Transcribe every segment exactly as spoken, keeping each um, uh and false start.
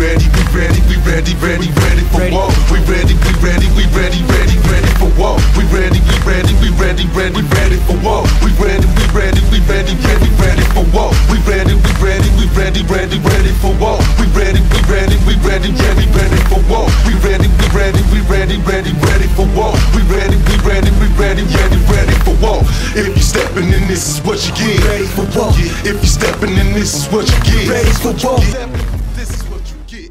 ready, we ready, we ready, ready, ready for war. We ready, we ready, we ready, ready, ready for war. We ready, we ready, we ready, ready, ready for war. We ready, we ready, we ready, ready, ready for war. We ready, we ready, we ready, ready, ready for war. We ready, we ready, we ready, ready, ready for war. We ready, we ready, we ready, ready, ready for war. We ready, we ready, we ready, ready, ready for war. If you stepping in, this is what you get. Ready for war. If you stepping in, this is what you get. Ready for war. This is what you get.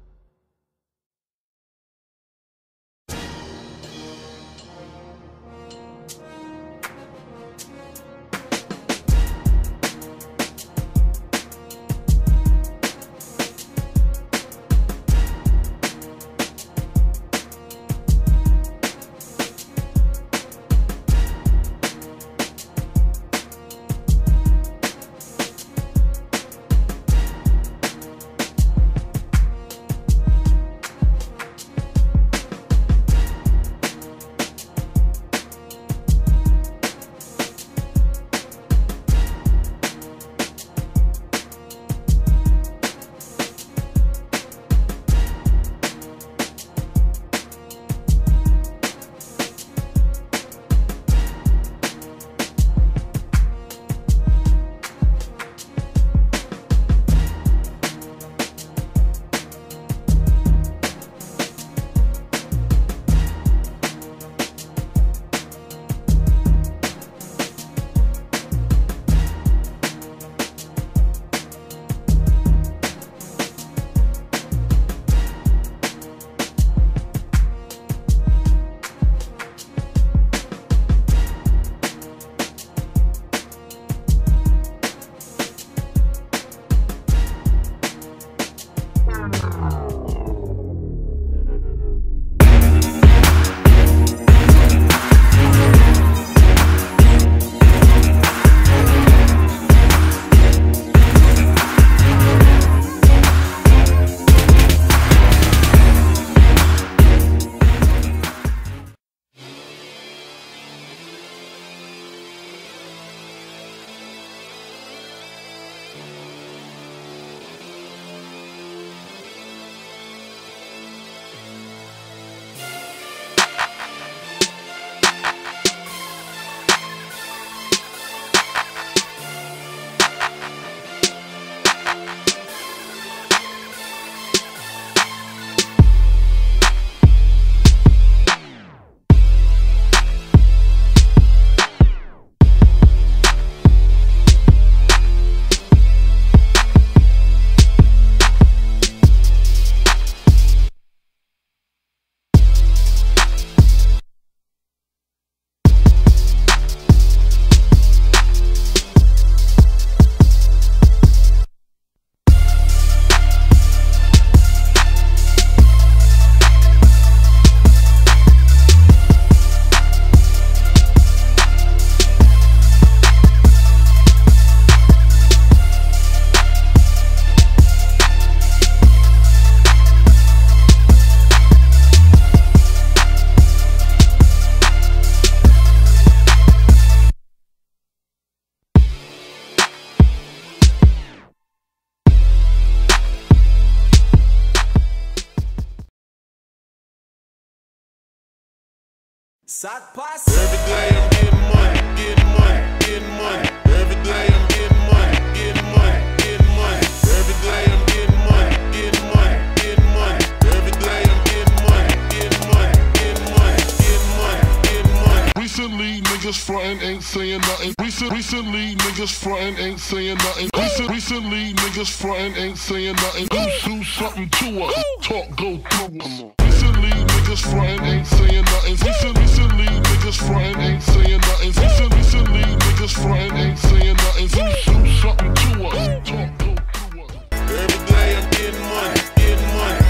Every day I'm getting money, getting money, getting money. Every day I'm getting money, getting money, getting money. Every day I'm getting money, getting money, getting money. Every day I'm getting money, getting money, getting money, getting money, getting money. Recently niggas frontin' ain't saying nothing. Recent, recently niggas frontin' ain't saying nothing. Recent, recently niggas frontin' ain't saying nothing. Do, do something to us. Talk, go through us. Recently niggas frontin' ain't saying nothing. Recent, recently niggas frontin' ain't saying nothing. Recent, recently niggas frontin' ain't saying nothing. Do, do something to us. Talk, go through us. Every day I'm getting money, getting money.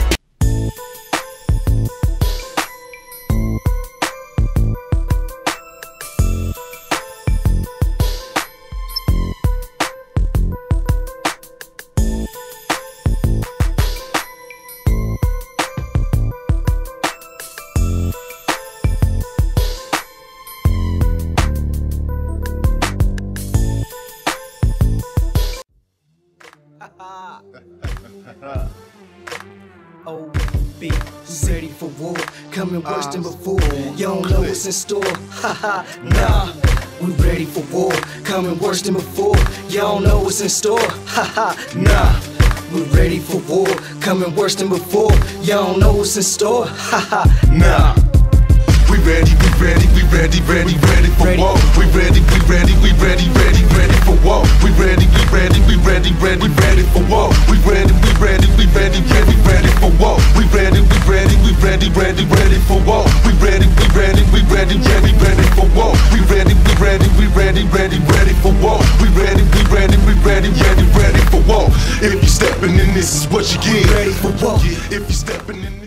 Ha ha. O B, ready for war, coming worse than before. You don't know what's in store, haha, nah. We ready for war, coming worse than before. You don't know what's in store, haha, nah. We ready for war, coming worse than before. You don't know what's in store, haha, nah. We ready, we ready, we ready, ready, ready for war. We ready, we ready, we ready, ready, ready for war. We ready, we ready, we ready, ready, ready for war. We ready, we ready, we ready, ready, ready for war. We ready, we ready, we ready, ready, ready for war. We ready, we ready, we ready, ready, ready for war. We ready, we ready, we ready, ready, ready for war. We ready, we ready, we ready, ready, ready for war. If you stepping in, this is what you get. Ready for war. If you stepping in.